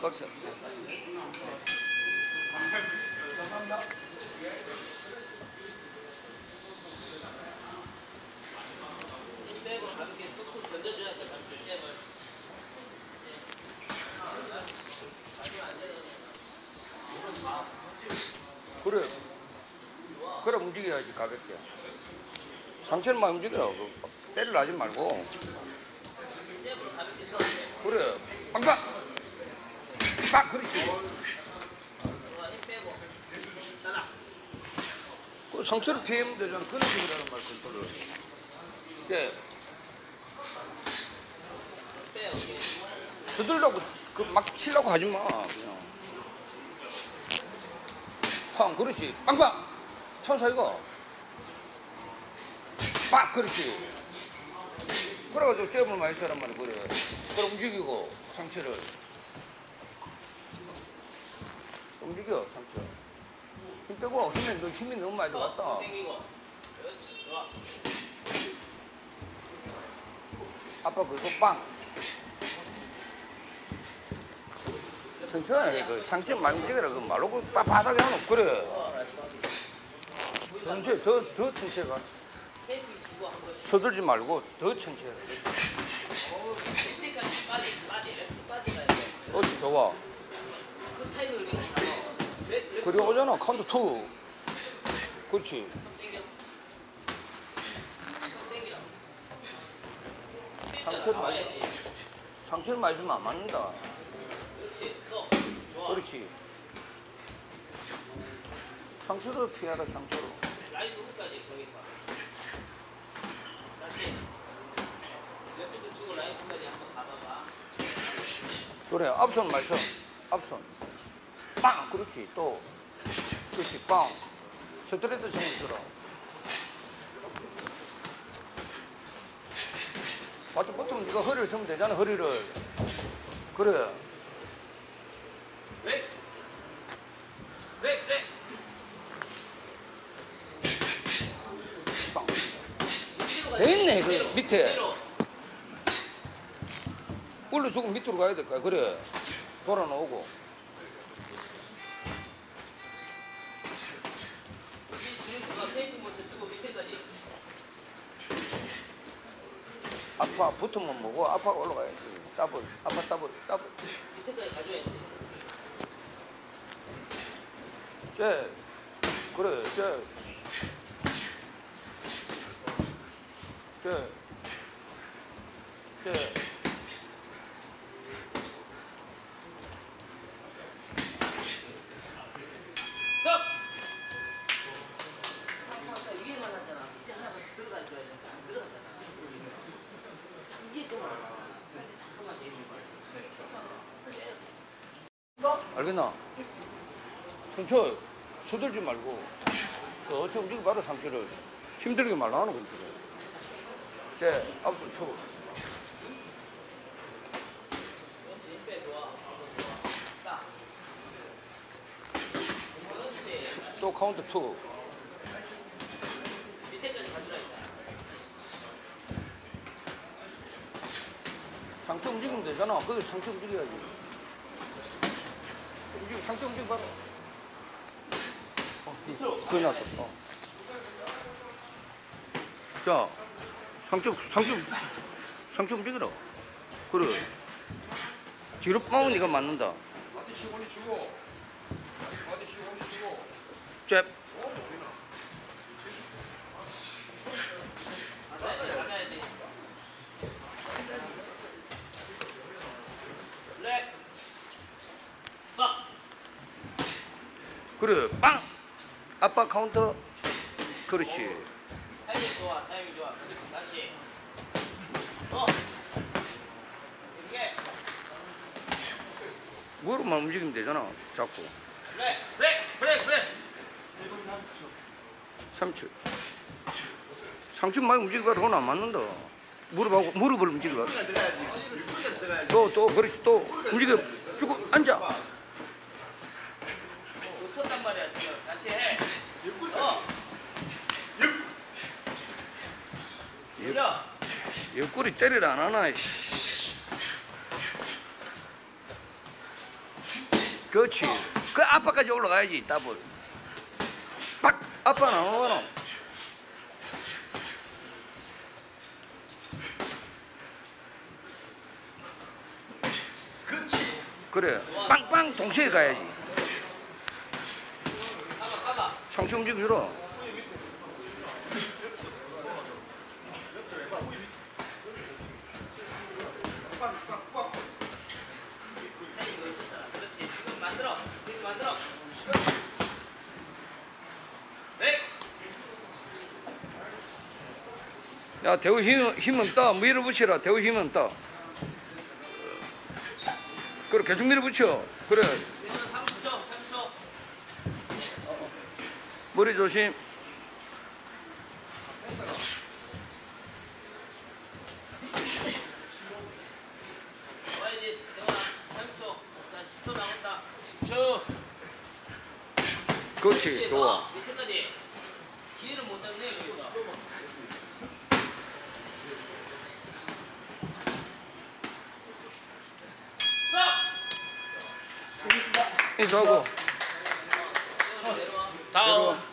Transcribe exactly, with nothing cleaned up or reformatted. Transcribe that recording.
박수. 빼고 가볍게 툭툭 던져줘야 돼. 그래. 그래 움직여야지 가볍게. 상체는 많이 움직여라. 때를 하지 말고. 그래. 빵빵. 빡 그렇지. 그 상체를 피하면 되잖아. 그런 식이라는 말 컨트롤. 이제 서들라고 그 막 치려고 하지 마. 그냥. 팡 그렇지. 빵빵. 천사 이거. 빡 그렇지. 그래가지고 잽을 많이 써란 말이야. 그래. 그래 움직이고 상체를 움직여 상체. 힘 빼고 힘이 너 힘이 너무 많이 들어갔다. 아빠 그리고 빵. 천천히 그 상체 많이 움직여라. 그 말로 그 바닥에 하는 그래. 천천히 더더 천천히 가. 서들지 말고 더 천천히. 어찌 좋아. 그리고 오잖아 카운트 투. 그렇지. 상체를 많이 상체를 많이 주면 안 맞는다. 그렇지. 상체로 피하라 상체로. 라인 도구까지 거기서 다시 레프트 주고 라인 도구까지 한번 가봐봐. 그래 앞손 말선 앞손 빵 그렇지 또 그렇지 빵 스트레이트 정도처럼 맞다 보통 네가 허리를 쓰면 되잖아 허리를 그래 왜? 왜? 왜? 빵 돼 있네 그 밑에 올려 조금 밑으로 가야 될 거야 그래 돌아 놓고 아파 붙으면 뭐고 아파가 올라가야지 더블 아파 더블 더블 밑에까지 가져야 돼. 쟤 그래 쟤 쟤 쟤 알겠나? 천천히 서들지 말고 천천히 움직이 바로 상체를 힘들게 말라 하는 거지 제 앞선 투 또 카운트 투 상체 움직이면 되잖아 거기 상체 움직여야지 움직여 상체 움직여 바로 어, 그거 나왔다 어. 자 상체 상체 상체 움직여라 그래 뒤로 빠면 네가 맞는다 바디 쉬고 쉬고 바디 쉬고 쉬고 잽 그래 빵 아빠 카운터 그렇지 타이밍 좋아 타이밍 좋아 다시 어 이게 무릎만 움직이면 되잖아 자꾸 브레이크 브레이크 브레이크 브레이크 삼 초 상체 많이 움직여봐 그건 안 맞는다 무릎하고 무릎을 움직여봐 또 또 그렇지 또 움직여 쭉 앉아 놓쳤단 말이야 지금 다시 해 어 옆구리 때리라 안 하나 씨. 그렇지. 그 아빠까지 올라가야지 더블. 빡 아빠는 안 오거나. 그래 빵빵 동시에 가야지. 상체 움직여라. 그렇지. 지금 만들어. 지금 만들어. 네. 야 대우 힘, 힘은 떠. 밀어붙이라. 대우 힘은 떠. 그래 계속 밀어붙여. 그래 삼십 초. 삼십 초. 머리 조심. 와야지. 대원아. 삼십 초. 자, 십 초 남았다. 십 초. 그렇지 좋아. 밑에까지. 기회를 못 잡네. 그러니까. 인수하고 다음. 내려와.